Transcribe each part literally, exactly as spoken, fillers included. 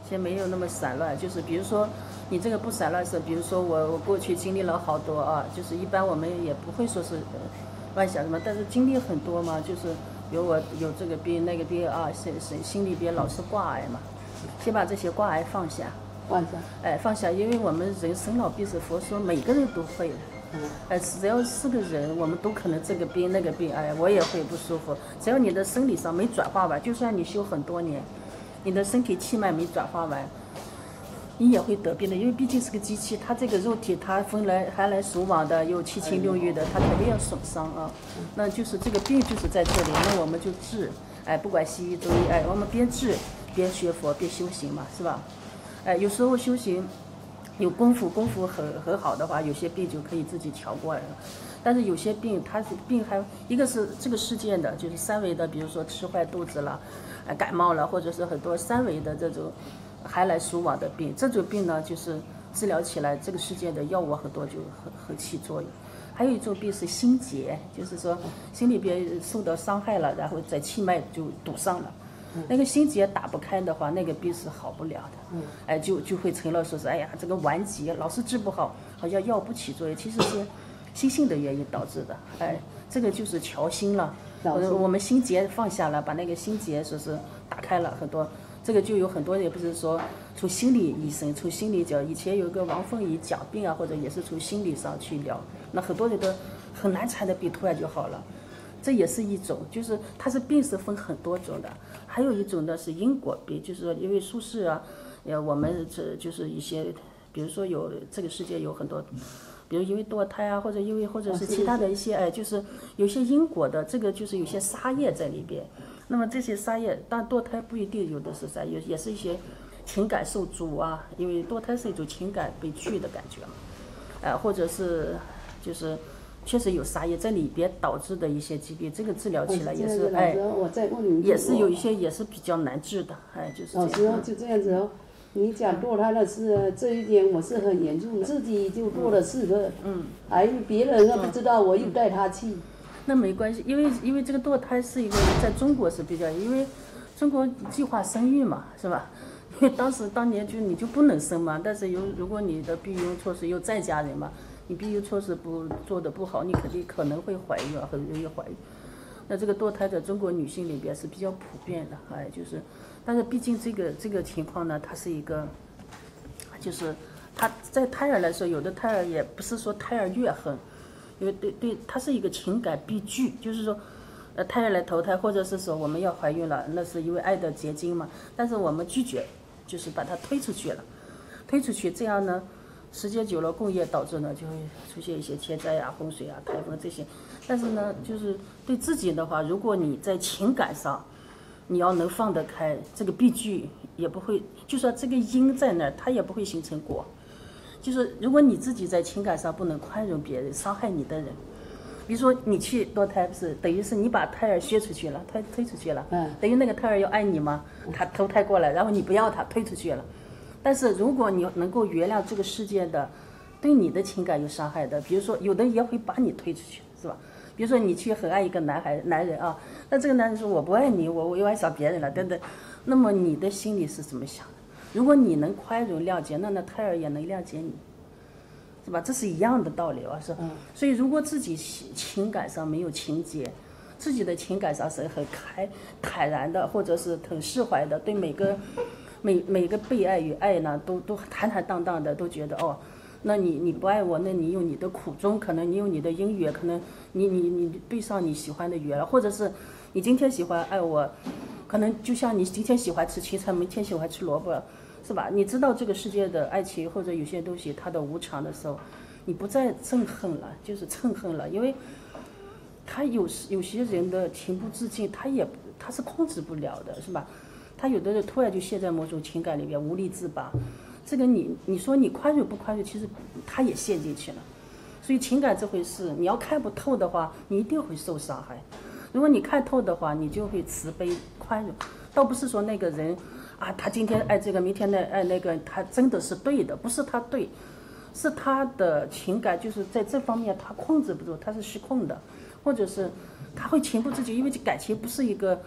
现在没有那么散乱。就是比如说你这个不散乱是，比如说我我过去经历了好多啊，就是一般我们也不会说是、呃、乱想什么，但是经历很多嘛，就是比如我有这个病那个病啊，心心心里边老是挂碍嘛，先把这些挂碍放下。 放下， 哎，放下，因为我们人生老病死，佛说每个人都会的。嗯，哎，只要是个人，我们都可能这个病那个病，哎，我也会不舒服。只要你的生理上没转化完，就算你修很多年，你的身体气脉没转化完，你也会得病的。因为毕竟是个机器，它这个肉体它分来寒来暑往的，有七情六欲的，它肯定要损伤啊。那就是这个病就是在这里，那我们就治。哎，不管西医中医，哎，我们边治边学佛边修行嘛，是吧？哎，有时候修行有功夫，功夫很很好的话，有些病就可以自己调过来了。但是有些病，它是病还一个是这个事件的，就是三维的，比如说吃坏肚子了，呃，感冒了，或者是很多三维的这种寒来暑往的病，这种病呢，就是治疗起来，这个世界的药物很多就很很起作用。还有一种病是心结，就是说心里边受到伤害了，然后在气脉就堵上了。那个心结打不开的话，那个病是好不了的。嗯，哎，就就会成了说是，哎呀，这个顽疾老是治不好，好像药不起作用，其实是心性的原因导致的。哎，这个就是调心了。呃，我们心结放下了，把那个心结说是打开了很多。这个就有很多也不是说从心理医生，从心理角，以前有一个王凤仪讲病啊，或者也是从心理上去聊，那很多人都很难缠的病突然就好了。这也是一种，就是它是病是分很多种的，还有一种呢是因果病，就是说因为术士啊，呃，我们这就是一些，比如说有这个世界有很多，比如因为堕胎啊，或者因为或者是其他的一些，哎，就是有些因果的，这个就是有些杀业在里边。那么这些杀业，当然堕胎不一定有的是杀业，也是一些情感受阻啊，因为堕胎是一种情感被拒的感觉嘛，呃，或者是就是。确实有杀业在里边导致的一些疾病，这个治疗起来也是哎，也是有一些也是比较难治的，哎，就是这样。 老师就这样子哦，你讲堕胎的事，这一点我是很严重的，自己就堕了四个，嗯，还有别人都不知道，我又带他去。 那没关系，因为因为这个堕胎是一个在中国是比较，因为中国计划生育嘛，是吧？因为当时当年就你就不能生嘛，但是有如果你的避孕措施又再家人嘛。你避孕措施不做的不好，你肯定可能会怀孕啊，很容易怀孕。那这个堕胎在中国女性里边是比较普遍的，哎，就是，但是毕竟这个这个情况呢，它是一个，就是它在胎儿来说，有的胎儿也不是说胎儿怨恨，因为对对，它是一个情感必拒，就是说，呃，胎儿来投胎，或者是说我们要怀孕了，那是因为爱的结晶嘛，但是我们拒绝，就是把它推出去了，推出去，这样呢。时间久了，工业导致呢，就会出现一些天灾啊、洪水啊、台风这些。但是呢，就是对自己的话，如果你在情感上，你要能放得开，这个悲剧也不会，就说这个因在那儿，它也不会形成果。就是如果你自己在情感上不能宽容别人、伤害你的人，比如说你去堕胎，不是等于是你把胎儿削出去了，推推出去了，嗯，等于那个胎儿要爱你吗？他投胎过来，然后你不要他，推出去了。但是如果你能够原谅这个世界的对你的情感有伤害的，比如说有的也会把你推出去，是吧？比如说你去很爱一个男孩男人啊，那这个男人说我不爱你，我我又爱上别人了等等，那么你的心里是怎么想的？如果你能宽容谅解，那那胎儿也能谅解你，是吧？这是一样的道理啊，是。所以如果自己情感上没有情结，自己的情感上是很开坦然的，或者是很释怀的，对每个。每每个被爱与爱呢，都都坦坦荡荡的，都觉得哦，那你你不爱我，那你有你的苦衷，可能你有你的因缘，可能你你你对上你喜欢的缘了，或者是你今天喜欢爱我，可能就像你今天喜欢吃青菜，明天喜欢吃萝卜，是吧？你知道这个世界的爱情或者有些东西它的无常的时候，你不再憎恨了，就是憎恨了，因为他有有些人的情不自禁，他也他是控制不了的，是吧？他有的人突然就陷在某种情感里边无力自拔，这个你你说你宽容不宽容，其实他也陷进去了。所以情感这回事，你要看不透的话，你一定会受伤害；如果你看透的话，你就会慈悲宽容。倒不是说那个人啊，他今天爱这个，明天呢爱那个，他真的是对的，不是他对，是他的情感就是在这方面他控制不住，他是失控的，或者是他会情不自禁，因为这感情不是一个。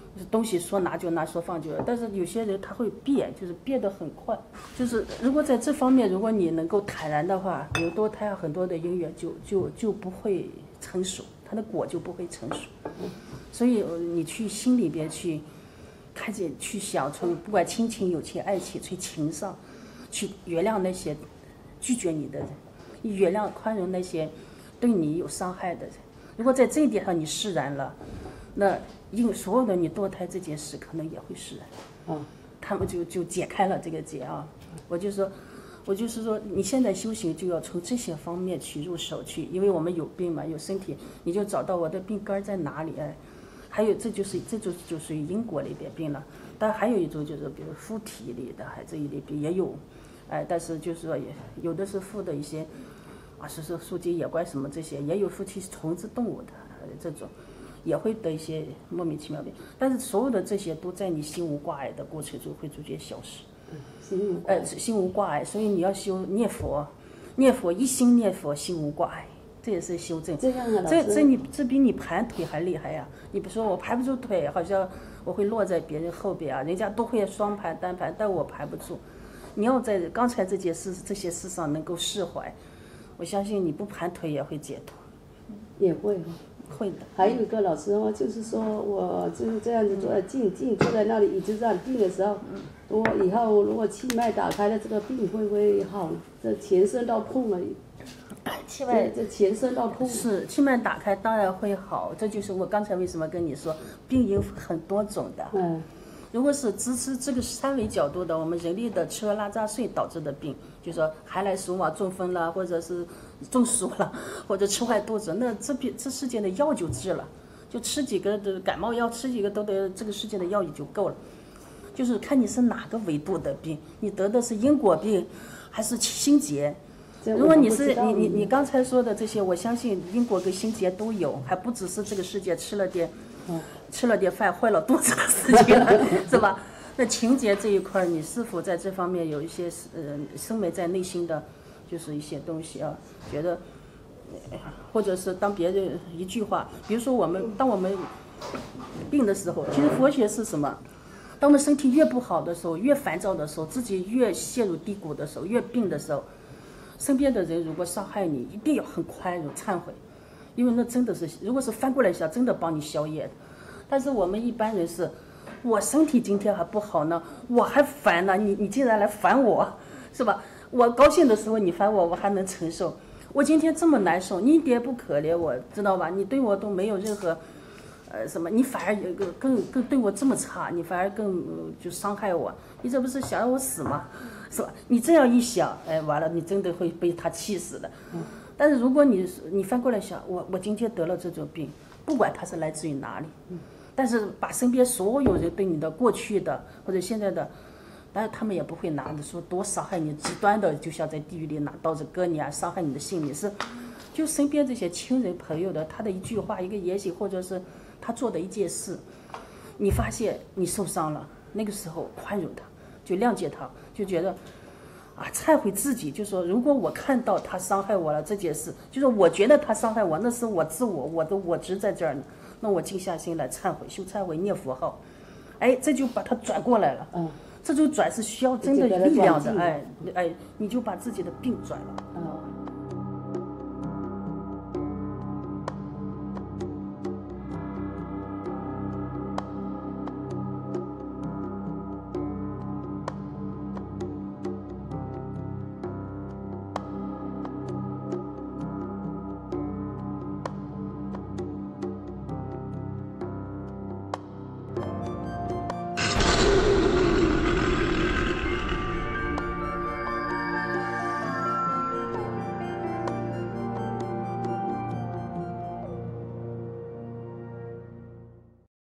东西说拿就拿，说放就放。但是有些人他会变，就是变得很快。就是如果在这方面，如果你能够坦然的话，有堕胎很多的姻缘就就就不会成熟，它的果就不会成熟。所以你去心里边去看见，去想从不管亲情、友情、爱情，从情上去原谅那些拒绝你的人，原谅宽容那些对你有伤害的人。如果在这一点上你释然了，那因为所有的你堕胎这件事可能也会释然， 嗯， 他们就就解开了这个结啊。我就说，我就是说，你现在修行就要从这些方面去入手去，因为我们有病嘛，有身体，你就找到我的病根在哪里，哎，还有这就是这就就属于因果里边病了。但还有一种就是比如附体里的，还这一类病也有，哎，但是就是说也有的是附的一些。啊，是说树精野怪什么这些，也有附体虫子动物的，这种也会得一些莫名其妙病。但是所有的这些都在你心无挂碍的过程中会逐渐消失。 心无呃，心无挂碍，所以你要修念佛，念佛一心念佛，心无挂碍，这也是修正。 这样啊， 这这你这比你盘腿还厉害呀！你比如说我盘不住腿，好像我会落在别人后边啊，人家都会双盘单盘，但我盘不住。你要在刚才这件事这些事上能够释怀。我相信你不盘腿也会解脱， 也会会的。 还有一个老师哦，就是说我就是这样子坐在静静坐在那里一直这样定的时候，我以后如果气脉打开了，这个病会不会好？这全身到痛了， 气脉这全身到痛。 是气脉打开当然会好，这就是我刚才为什么跟你说，病有很多种的。 嗯。 如果是支持这个三维角度的，我们人力的吃喝拉撒睡导致的病，就说寒来暑往中风了，或者是中暑了，或者吃坏肚子，那这病这世界的药就治了，就吃几个的感冒药，吃几个都得这个世界的药也就够了。就是看你是哪个维度的病，你得的是因果病，还是心结。如果你是你你你刚才说的这些，我相信因果跟心结都有，还不只是这个世界吃了点。吃了点饭坏了肚子的事情了，是吧？那情节这一块，你是否在这方面有一些呃深埋在内心的，就是一些东西啊？觉得，或者是当别人一句话，比如说我们当我们病的时候，其实佛学是什么？当我们身体越不好的时候，越烦躁的时候，自己越陷入低谷的时候，越病的时候，身边的人如果伤害你，一定要很宽容忏悔。因为那真的是，如果是翻过来想，真的帮你消业的。但是我们一般人是，我身体今天还不好呢，我还烦呢，你你竟然来烦我，是吧？我高兴的时候你烦我，我还能承受。我今天这么难受，你一点不可怜我，知道吧？你对我都没有任何，呃，什么，你反而有个更更对我这么差，你反而更、呃、就伤害我，你这不是想让我死吗？是吧？你这样一想，哎，完了，你真的会被他气死的。但是如果你你翻过来想，我我今天得了这种病，不管它是来自于哪里，但是把身边所有人对你的过去的或者现在的，但是他们也不会拿着说多伤害你，极端的就像在地狱里拿刀子割你啊，伤害你的性命，是就身边这些亲人朋友的他的一句话一个言行，或者是他做的一件事，你发现你受伤了，那个时候宽容他，就谅解他，就觉得啊，忏悔自己，就说如果我看到他伤害我了这件事，就说我觉得他伤害我，那是我自我，我的我执在这儿呢，那我静下心来忏悔，修忏悔，念佛号，哎，这就把它转过来了。嗯，这种转是需要真的力量的，哎哎，你就把自己的病转了。嗯。